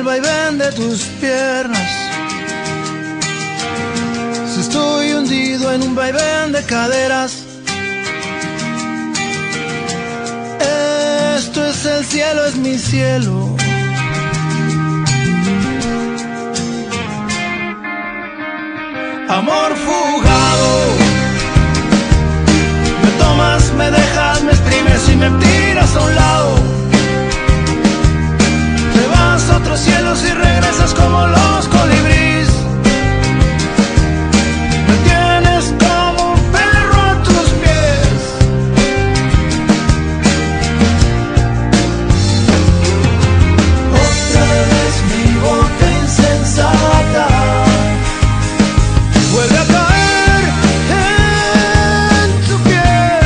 el vaivén de tus piernas, si estoy hundido en un vaivén de caderas, esto es el cielo, es mi cielo. Amor fugado, me tomas, me dejas, me exprimes y me tiras a un lado. Te vas a otros cielos y regresas como los colibríes. Me tienes como un perro a tus pies. Otra vez mi boca insensata vuelve a caer en tu piel.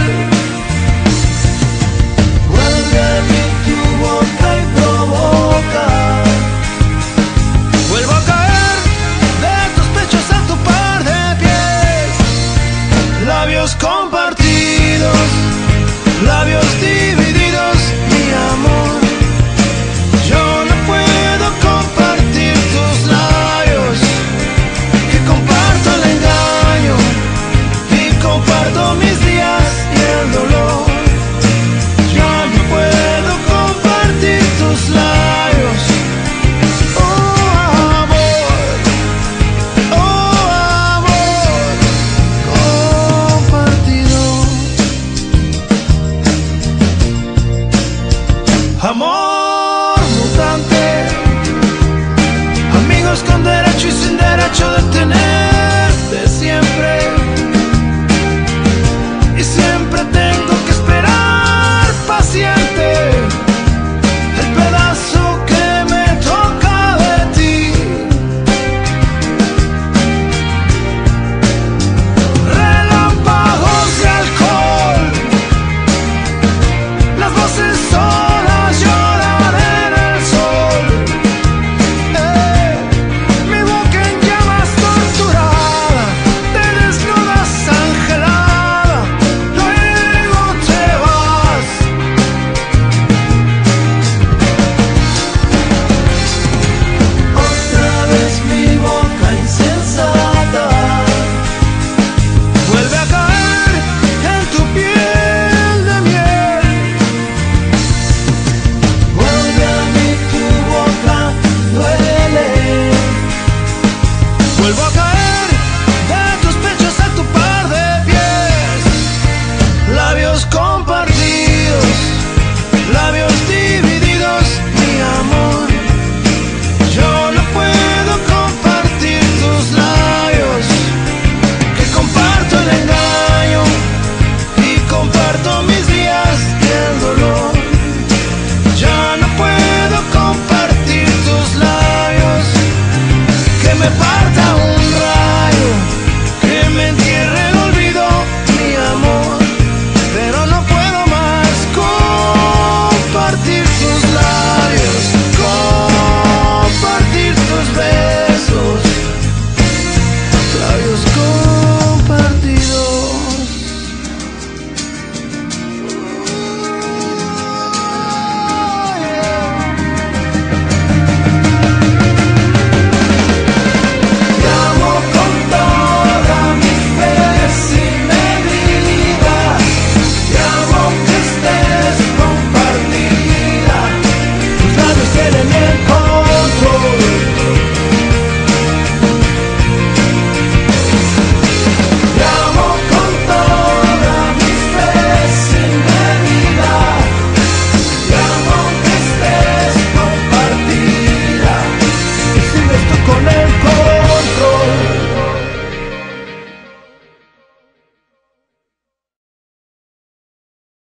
Vuelve a abrir tu boca y provoca. Vuelvo a caer de tus pechos a tu par de pies. Labios con